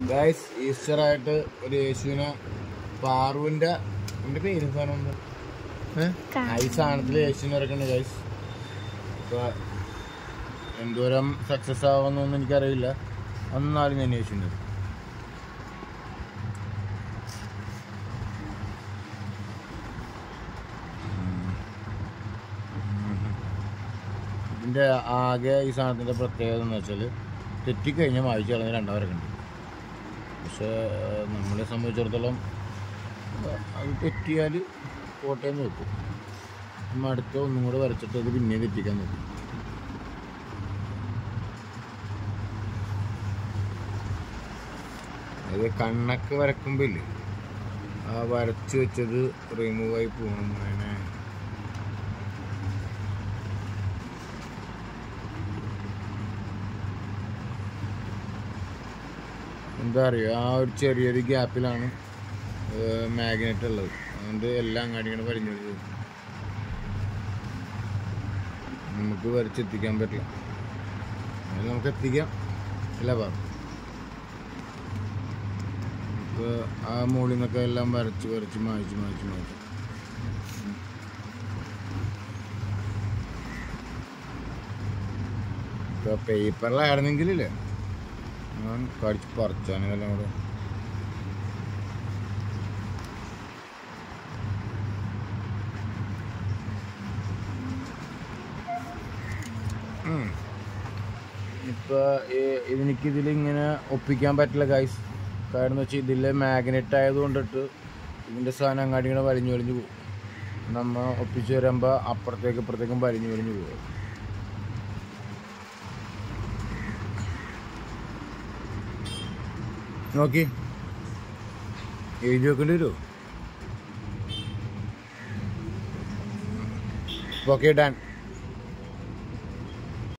Guys ഈസ്റ്ററായിട്ട് ഒരു യേശുവിനെ പാറുവിൻ്റെ എൻ്റെ പേര് സാധനം ഈ സാധനത്തിൽ യേശുവിനെ ഇറക്കുന്നുണ്ട് ഗൈസ്. ഇപ്പോൾ എന്തോരം സക്സസ് ആവുമെന്നൊന്നും എനിക്കറിയില്ല, എന്നാലും ഞാൻ യേശുവിൻ്റെ ഇതിൻ്റെ ആകെ ഈ സാധനത്തിൻ്റെ പ്രത്യേകത എന്ന് വെച്ചാൽ തെറ്റിക്കഴിഞ്ഞാൽ വായിച്ചു കളഞ്ഞ രണ്ടാവരൊക്കെ ഉണ്ട്. പക്ഷേ നമ്മളെ സംബന്ധിച്ചിടത്തോളം അത് തെറ്റിയാൽ കോട്ടയം നോക്കും, നമ്മൾ അടുത്ത ഒന്നും കൂടെ വരച്ചിട്ട് അത് പിന്നെ തെറ്റിക്കാൻ നോക്കും. അത് കണ്ണൊക്കെ വരക്കുമ്പോൾ ഇല്ലേ ആ വരച്ച് വെച്ചത് റിമൂവായി പോകണം. അങ്ങനെ എന്താ പറയുക, ആ ഒരു ചെറിയൊരു ഗ്യാപ്പിലാണ് മാഗ്നറ്റ് ഉള്ളത്. അതുകൊണ്ട് എല്ലാം അങ്ങാടിങ്ങനെ വലിഞ്ഞു പോകും, നമുക്ക് വരച്ചെത്തിക്കാൻ പറ്റില്ല. അത് നമുക്ക് എത്തിക്കാം അല്ല പറഞ്ഞു. ഇപ്പോൾ ആ മുകളിൽ നിന്നൊക്കെ എല്ലാം വരച്ച് വരച്ച് മായ്ച്ച് മായ്ച്ച് മായ്ച്ച് ഇപ്പോൾ പേപ്പറിലായിരുന്നെങ്കിലേ ഞാൻ കടിച്ച് പറിച്ചാണ് ഇതെല്ലാം കൂടെ. ഇപ്പോൾ എനിക്കിതിലിങ്ങനെ ഒപ്പിക്കാൻ പറ്റില്ല ഗൈസ്. കാരണം എന്ന് വെച്ചാൽ ഇതിൽ മാഗ്നറ്റ് ആയതുകൊണ്ടിട്ട് ഇതിൻ്റെ സാധനം അങ്ങാടി ഇങ്ങനെ വലിഞ്ഞു വലിഞ്ഞു പോകും. നമ്മൾ ഒപ്പിച്ച് വരുമ്പോൾ അപ്പുറത്തേക്ക് ഇപ്പുറത്തേക്കും വലിഞ്ഞു വലിഞ്ഞു പോകും. നോക്കി എഴുതി വെക്കേണ്ടി വരുമോ? Okay done.